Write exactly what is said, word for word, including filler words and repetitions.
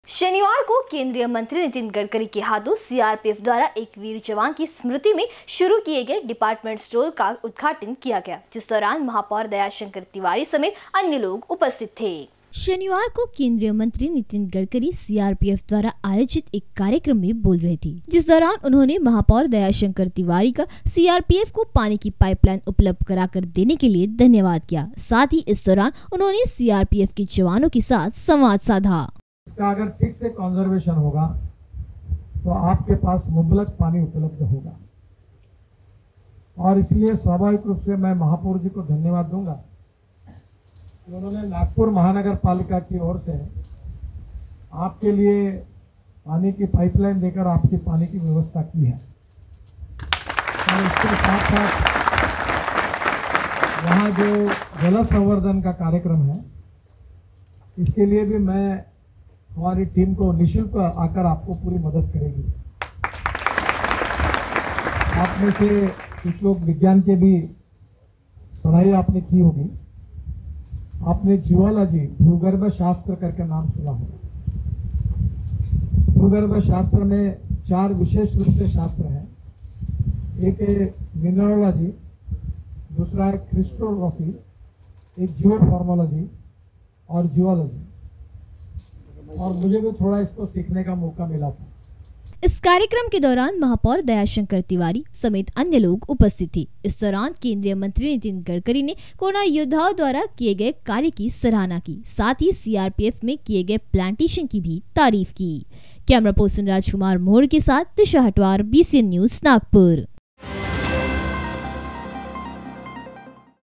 शनिवार को केंद्रीय मंत्री नितिन गडकरी के हाथों सीआरपीएफ द्वारा एक वीर जवान की स्मृति में शुरू किए गए डिपार्टमेंट स्टोर का उद्घाटन किया गया, जिस दौरान महापौर दयाशंकर तिवारी समेत अन्य लोग उपस्थित थे। शनिवार को केंद्रीय मंत्री नितिन गडकरी सीआरपीएफ द्वारा आयोजित एक कार्यक्रम में बोल रहे थे, जिस दौरान उन्होंने महापौर दयाशंकर तिवारी का सीआरपीएफ को पानी की पाइपलाइन उपलब्ध कराकर देने के लिए धन्यवाद किया। साथ ही इस दौरान उन्होंने सीआरपीएफ के जवानों के साथ संवाद साधा। इसका अगर ठीक से कंजर्वेशन होगा तो आपके पास मुबलक पानी उपलब्ध होगा, और इसलिए स्वाभाविक रूप से मैं महापौर जी को धन्यवाद दूंगा कि उन्होंने नागपुर महानगर पालिका की ओर से आपके लिए पानी की पाइपलाइन देकर आपकी पानी की व्यवस्था की है। और इसके साथ साथ वहाँ जो जल संवर्धन का कार्यक्रम है, इसके लिए भी मैं हमारी टीम को निःशुल्क आकर आपको पूरी मदद करेगी। आप में से कुछ लोग विज्ञान के भी पढ़ाई आपने की होगी, आपने जियोलॉजी भूगर्भ शास्त्र करके नाम सुना होगा। भूगर्भ शास्त्र में चार विशेष रूप से शास्त्र हैं। एक है मिनरोलॉजी, दूसरा है क्रिस्टोग्राफी, एक जियोफॉर्मोलॉजी और जियोलॉजी, और मुझे भी थोड़ा इसको सीखने का मौका मिला था। इस कार्यक्रम के दौरान महापौर दयाशंकर तिवारी समेत अन्य लोग उपस्थित थे। इस दौरान केंद्रीय मंत्री नितिन गडकरी ने कोरोना योद्धाओं द्वारा किए गए कार्य की सराहना की, साथ ही सीआरपीएफ में किए गए प्लांटेशन की भी तारीफ की। कैमरा पर्सन राजकुमार मोड़ के साथ दिशा हटवार, बीसीएन न्यूज नागपुर।